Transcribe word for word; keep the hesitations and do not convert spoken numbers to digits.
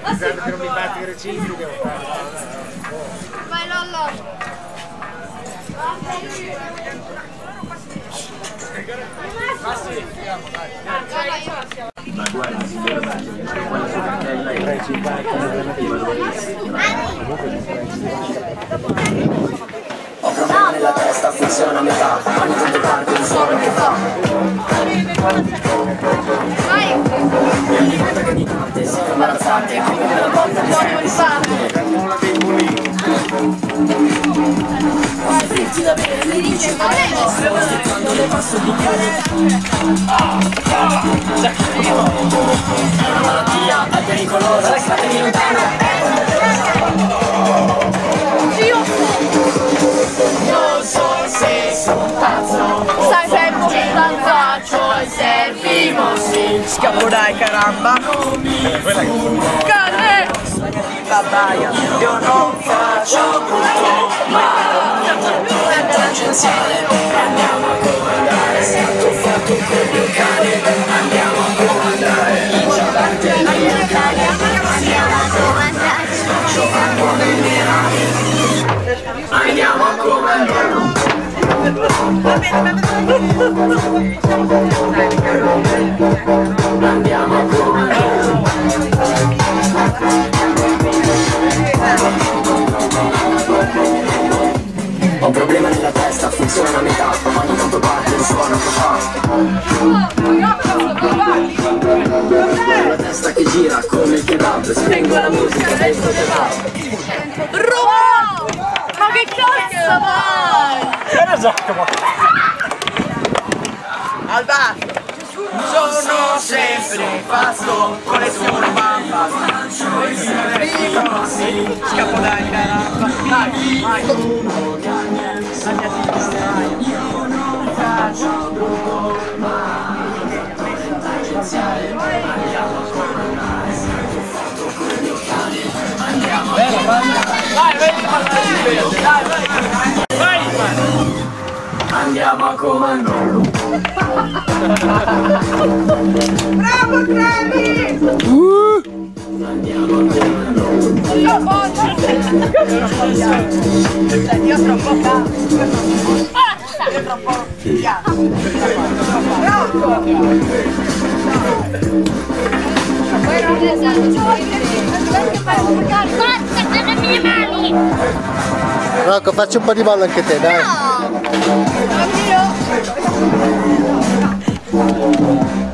Pensate che non mi fate i recinti, devo fare. Vai Lollo! Ho problemi nella testa, funziona a metà, ogni tanto parte un suono che fa. Vai! E ogni volta che mi parte si fa imbarazzante, come una volta mi fritti da bere, mi dice ma lei quando le passo il bicchiere. È una malattia, è pericolosa, statemi lontano. Non so se sono pazzo, Stai fermo che faccio e servimo sì. Scappo dai caramba! cane! Babaia! Io non Faccio brutto, ma tangenziale. Andiamo a comandare, stato fatto per il mio cane. Andiamo a comandare, giocante il mio cane. Andiamo a comandare, giocando nel mirare. Andiamo a comandare. Andiamo a comandare. Ho un problema nella testa, funziona a metà, ogni tanto parte il suono che fa. La testa che gira come il kebab, spengo la musica dentro che va. Roma! Ma che cazzo vai? Era Giacomo! al basso! Sono sempre pasto, collezione bamba, scappo dai caramba, dai, vai! Io non faccio brutto, ma andiamo a comandare, fatto con il mio cane, andiamo a comandare. Vai, vai, vai, vai, vai! Andiamo a comandare. Bravo Trevi! Uh. Andiamo a comandare. Io voglio! Io troppo caro! Io troppo caro! Bravo! Poi non ne sanno, ci voglio fare un po' di forza con le mie mani! Rocco, facci un po' di ballo anche te, dai! No! Anch'io!